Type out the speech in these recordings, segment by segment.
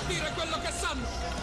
dire quello che sanno!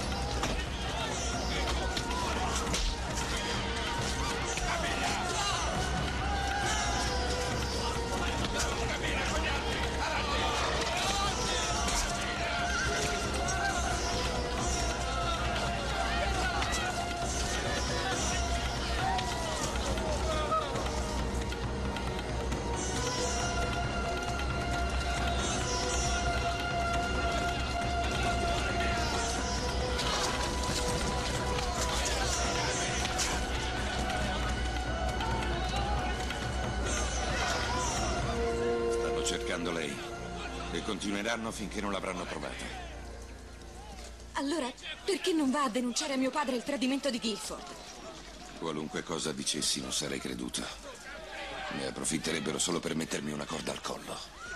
Cercando lei e continueranno finché non l'avranno trovata. Allora, perché non va a denunciare a mio padre il tradimento di Guilford? Qualunque cosa dicessi non sarei creduto. Ne approfitterebbero solo per mettermi una corda al collo.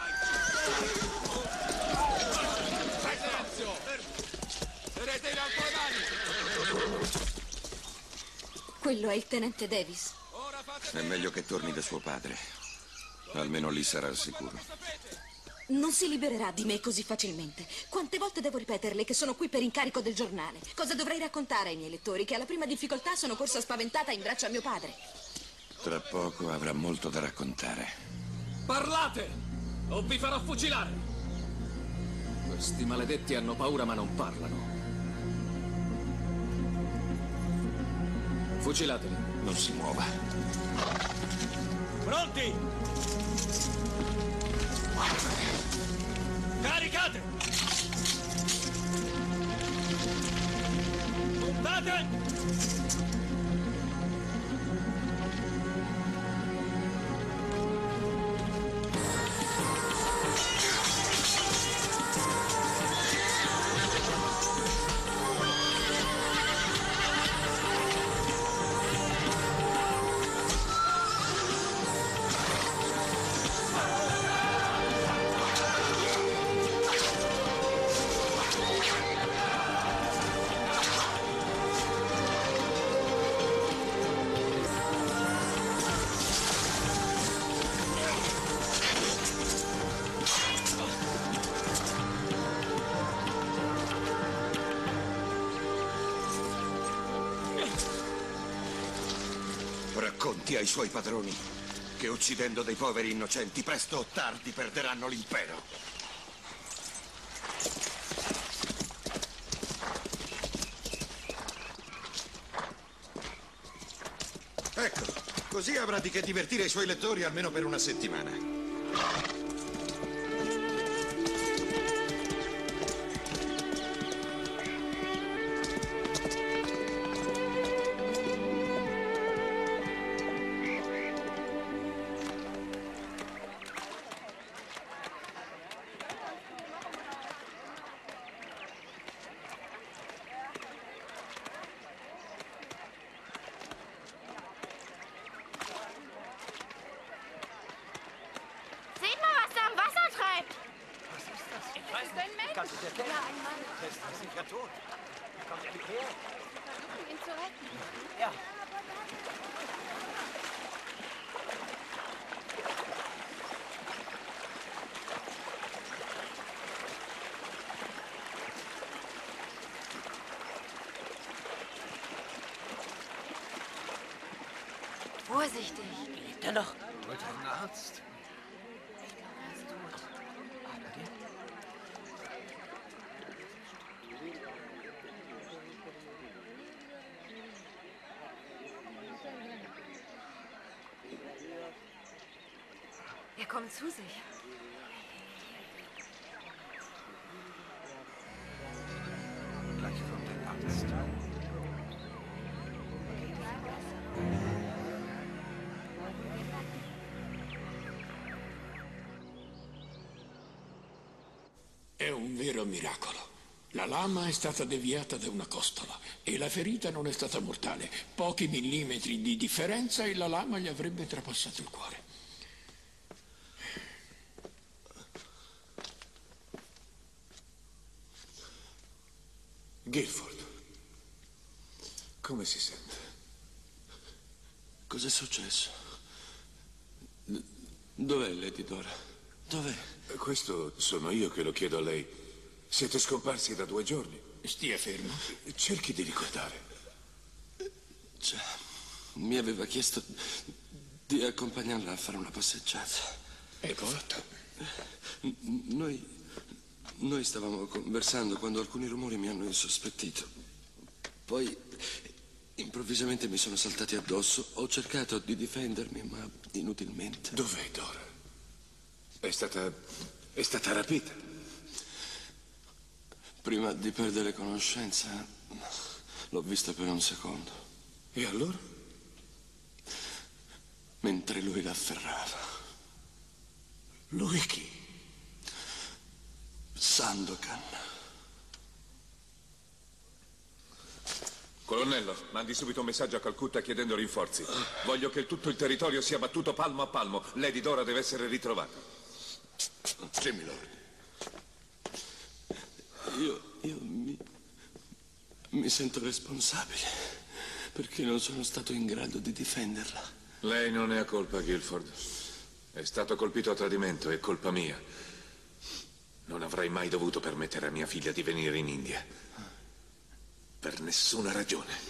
Silenzio! Tenete in alto le mani! Quello è il tenente Davis. È meglio che torni da suo padre. Almeno lì sarà al sicuro. Non si libererà di me così facilmente. Quante volte devo ripeterle che sono qui per incarico del giornale? Cosa dovrei raccontare ai miei lettori? Che alla prima difficoltà sono corsa spaventata in braccio a mio padre. Tra poco avrà molto da raccontare. Parlate! O vi farò fucilare! Questi maledetti hanno paura ma non parlano. Fucilateli. Non si muova. Pronti? Caricate! Puntate! Racconti ai suoi padroni che uccidendo dei poveri innocenti presto o tardi perderanno l'impero. Ecco, così avrà di che divertire i suoi lettori almeno per una settimana. Seht mal, was da im Wasser treibt! Was ist das? Ich weiß nicht. Kannst du das kennen? Der ist sicher tot. Kommt er nicht her? Versuchen, ihn zu retten. Ja. Vorsichtig. Lebt er noch? Holt einen Arzt. Ich glaube, er ist tot. Aber der? Er kommt zu sich. Gleich kommt der Arzt. È un vero miracolo. La lama è stata deviata da una costola e la ferita non è stata mortale. Pochi millimetri di differenza e la lama gli avrebbe trapassato il cuore. Guilford, come si sente? Cos'è successo? Dov'è l'editore? Dov'è? Questo sono io che lo chiedo a lei. Siete scomparsi da 2 giorni. Stia fermo. Cerchi di ricordare. Già, mi aveva chiesto di accompagnarla a fare una passeggiata. Ecco fatto. Noi stavamo conversando quando alcuni rumori mi hanno insospettito. Poi, improvvisamente mi sono saltati addosso. Ho cercato di difendermi, ma inutilmente. Dov'è Dora? È stata rapita. Prima di perdere conoscenza, l'ho vista per un secondo. E allora? Mentre lui la afferrava. Lui chi? Sandokan. Colonnello, mandi subito un messaggio a Calcutta chiedendo rinforzi. Voglio che tutto il territorio sia battuto palmo a palmo. Lady Dora deve essere ritrovata. Sì, milord. Io mi sento responsabile perché non sono stato in grado di difenderla. Lei non ne ha colpa, Guilford. È stato colpito a tradimento, è colpa mia. Non avrei mai dovuto permettere a mia figlia di venire in India. Per nessuna ragione.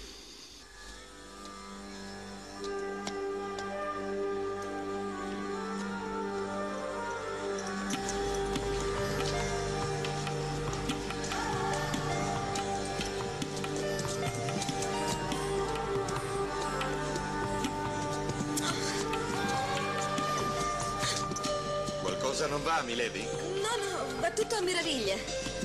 Qualcosa non va, milady? No, va tutto a meraviglia.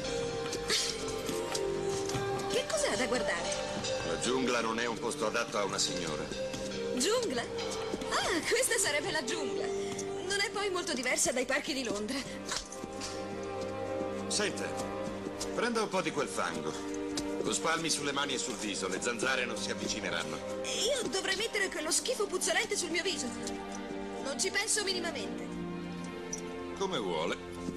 Che cos'è da guardare? La giungla non è un posto adatto a una signora. Giungla? Ah, questa sarebbe la giungla. Non è poi molto diversa dai parchi di Londra. Senta, prenda un po' di quel fango. Lo spalmi sulle mani e sul viso, le zanzare non si avvicineranno. Io dovrei mettere quello schifo puzzolente sul mio viso. Non ci penso minimamente. Come vuole.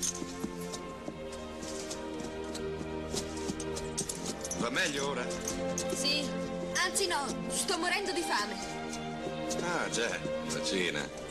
Va meglio ora? Sì, anzi no, sto morendo di fame. Ah, già, la cena.